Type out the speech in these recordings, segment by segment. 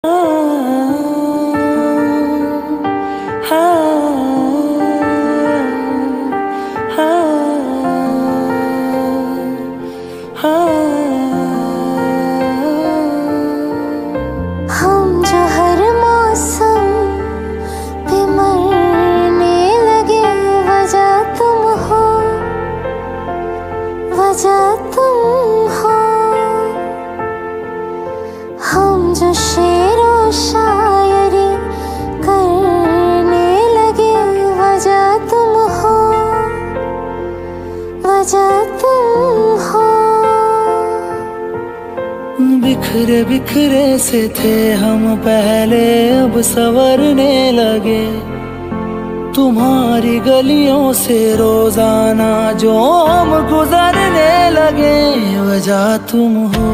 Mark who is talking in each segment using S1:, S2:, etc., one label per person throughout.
S1: बिखरे बिखरे से थे हम पहले, अब संवरने लगे। तुम्हारी गलियों से रोजाना जो हम गुजरने लगे। वजह तुम हो,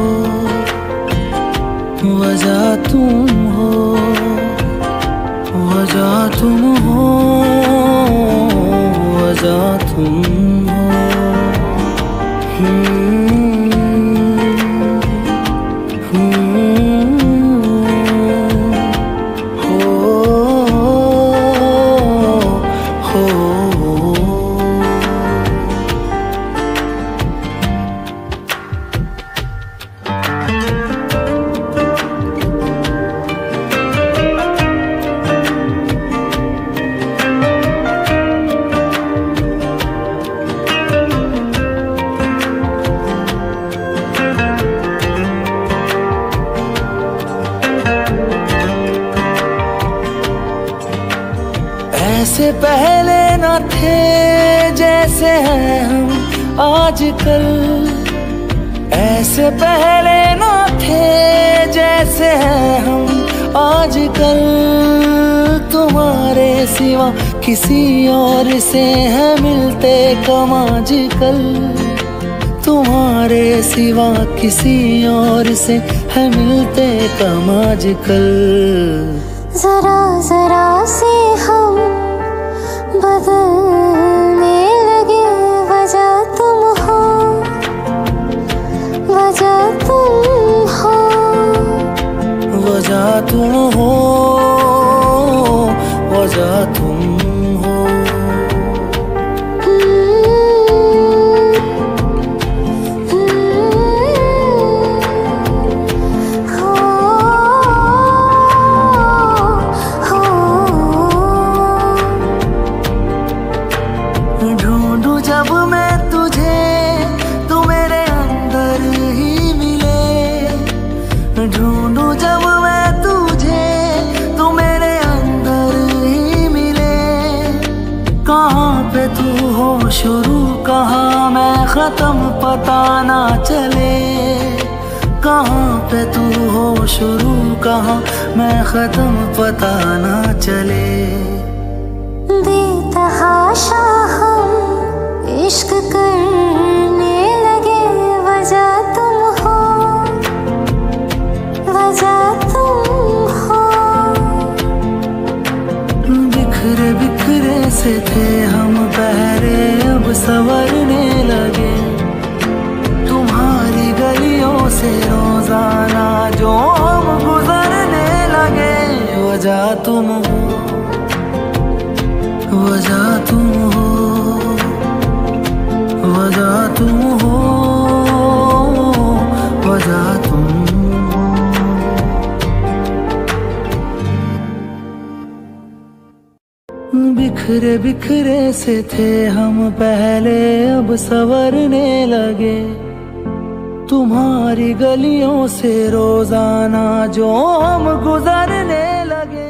S1: वजह तुम हो, वजह तुम हो, वजह तुम हो। ऐसे पहले न थे जैसे हैं हम आजकल। ऐसे पहले न थे जैसे हैं हम आजकल। तुम्हारे सिवा किसी और से है मिलते कम आजकल। तुम्हारे सिवा किसी और से है मिलते कम आजकल।
S2: जरा जरा से हम बदलने लगे। वजह तुम हो, वजह तुम हो,
S1: वजह तुम हो, वजह तुम हो। जब मैं तुझे तू मेरे अंदर ही मिले। ढूंढूं जब मैं तुझे तू मेरे अंदर ही मिले। कहाँ पे तू हो शुरू, कहाँ मैं खत्म पता ना चले। कहाँ पे तू हो शुरू, कहाँ मैं खत्म पता ना चले।
S2: बेतहाशा हम इश्क करने लगे। वजह तुम हो, वजह तुम हो।
S1: बिखरे बिखरे से थे हम पहले, अब संवरने लगे। तुम्हारी गलियों से रोजाना जो हम गुजरने लगे। वजह तुम हो, वजह तुम हो, वजह तुम हो, वजह तुम हो। बिखरे बिखरे से थे हम पहले, अब संवरने लगे। तुम्हारी गलियों से रोजाना जो हम गुजरने लगे।